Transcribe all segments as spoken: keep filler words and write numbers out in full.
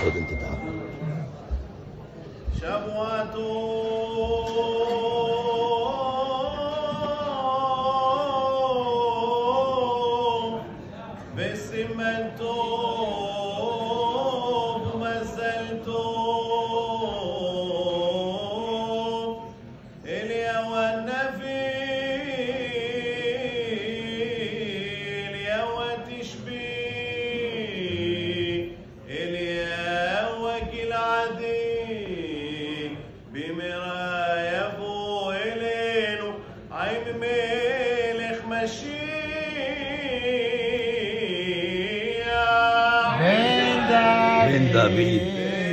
خد انت تعال. شبوته بسمنته ومزلته إليا والنبي إليا وتشبي إليا وكل عدي بمرايا فو إلينو عيب ملك مشي من دافيد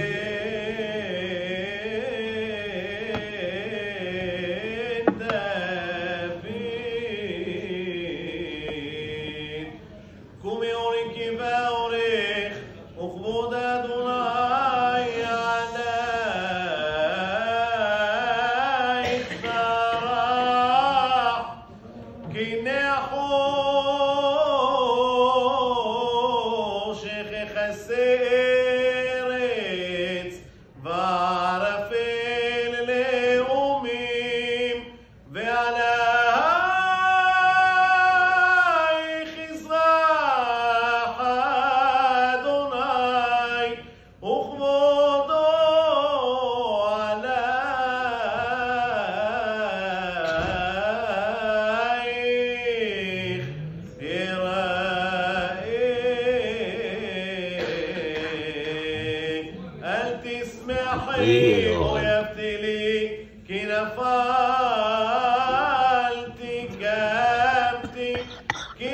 קומי אוריקי ואורך וכבוד אדוני עלייך זרח כי נחושך יכסה ארץ וערפל לאומים ועלייך יזרח אדוני וכבודו עלייך ייראה. אל תשמחי אויבתי לי כי נפלתי קמתי כי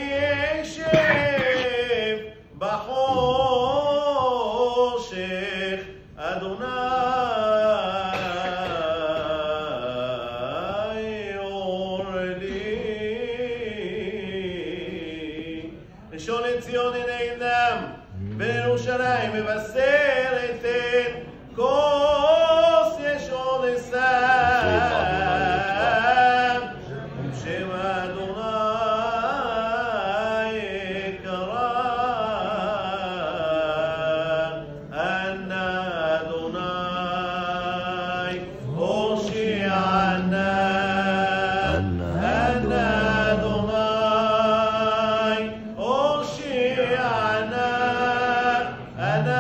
אשב בחושך אדוני אורלי. ראשון לציון עיניהם בירושלים מבשרת את כוס ישון לסם שם אדוני יקרא אנא אדוני הושיענה אנא אדוני הושיענה אנא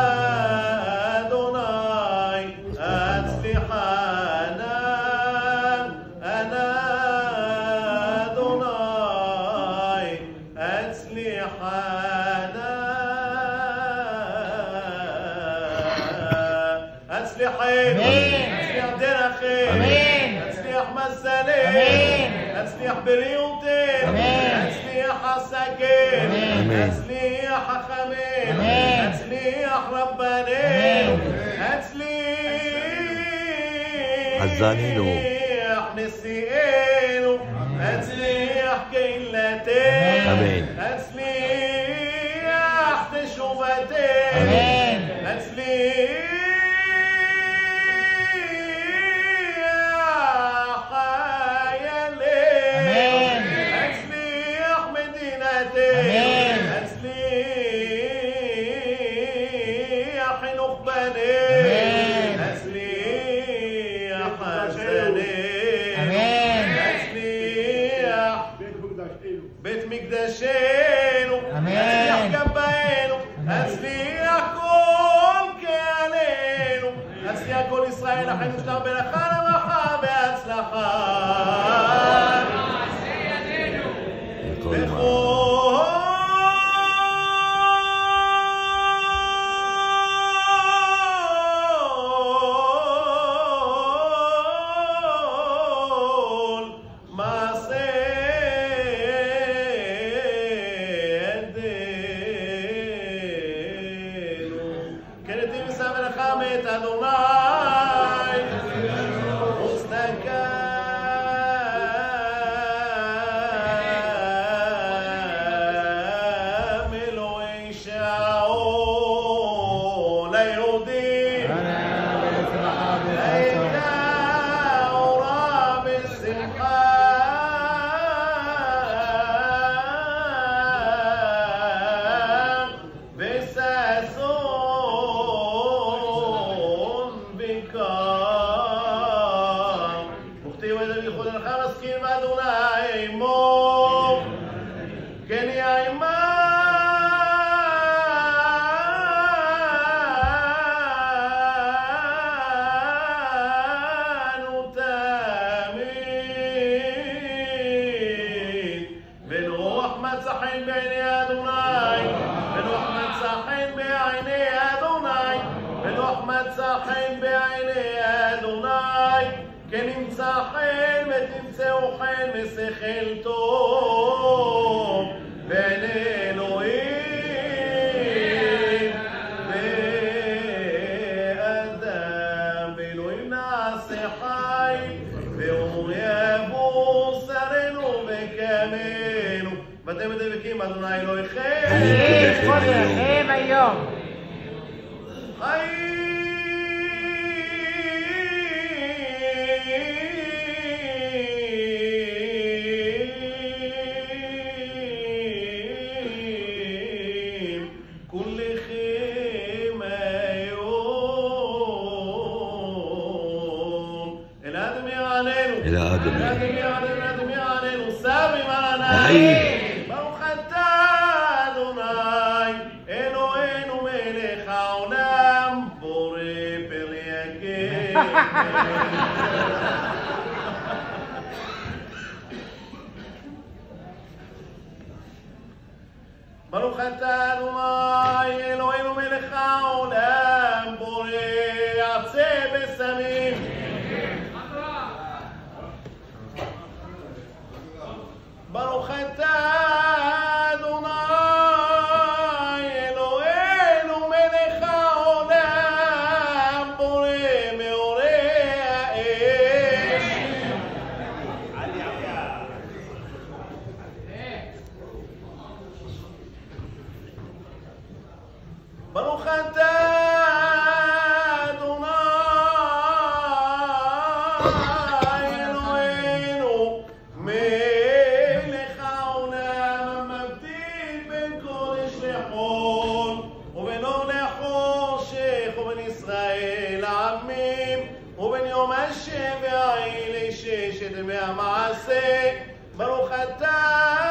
أصلحين أصلح درخين أصلح مسالين أصلح بريوتين أصلح عساكين أصلح خمين أصلح ربانين أصلح حزانينو نسيينو أصلح كيلتين آمين أصلح تشوفتين أصلح أصليح نخبانين أصليح حسنين أصليح بيت مقدشين أصليح جنبين أصليح كل كيانين أصليح كل إسرائيل حين نشتغل برخاء ومحا بأصلحة אדוני, וסתקה בעיני אדוני, ונוח מצא חן בעיני אדוני, כן נמצא חן ותמצאו חן ושכל טוב בעיני אלוהים ואדם, באלוהים נעשה חי, ואור יבוא שרנו וקמנו, ואתם דבקים אדוני אלוהיכם כל ימיכם היום. חיים כולכם היום אל אדם יעננו, אל האדם. אל אדם יעננו, אל אדם יעננו, סבי מענה. חיים. ברוך אתה אדוני אלוהינו מלך העולם, בורא פלא הקדם. ברוך אתה אדוני אלוהינו מלך העולם, בורא עצי בשמים. ברוך אתה אדוני אלוהינו מלך העולם, בורא מאורי האש. ברוך אתה אדוני אלוהינו מלך העולם, המבדיל בין קודש לחול ובין אור לחושך, ובין ישראל לעמים, ובין יום השם והעיל לששת ימי המעשה. ברוך אתה